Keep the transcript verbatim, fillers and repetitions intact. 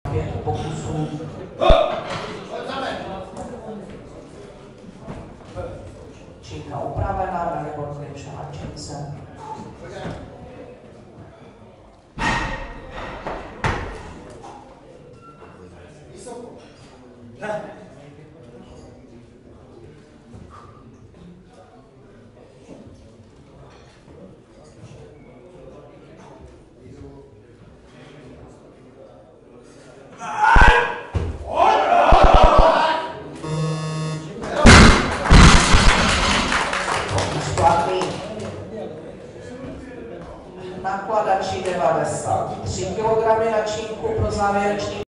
pět pokusů. Činka upravená, Dalibor Klimša a Čince. Nakladači devadesát tři kilogramy na činku pro závěrečný